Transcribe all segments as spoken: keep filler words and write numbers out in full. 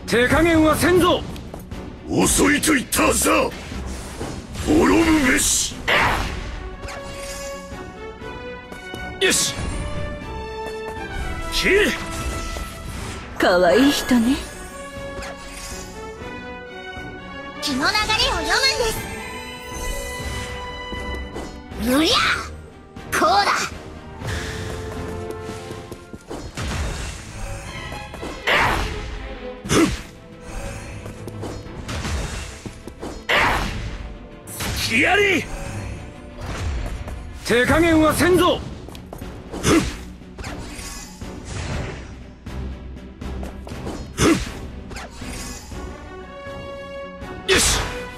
手加減はせんぞ。 遅いと言ったはずだ。滅ぶべし。 よし。ひえ。 かわいい人ね。 気の流れを読むんです。うりゃこうだ。 やり。手加減はせんぞ。よし。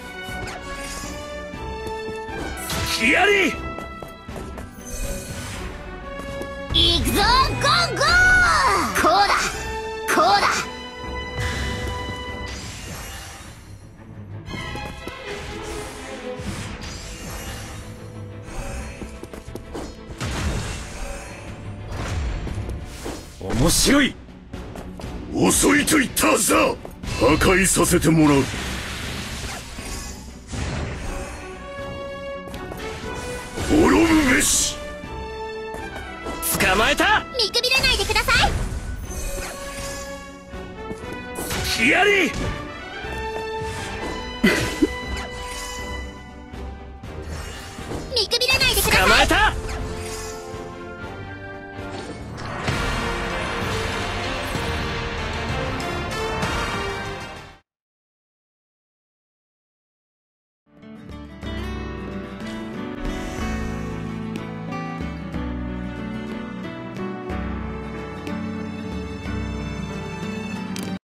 やり。 いくぞゴーゴー。こうだこうだ。 面白い。 遅いと言ったはずだ。破壊させてもらう。滅ぶべし。 捕まえた。 見くびらないでください。 やり。 見くびらないでください。 捕まえた。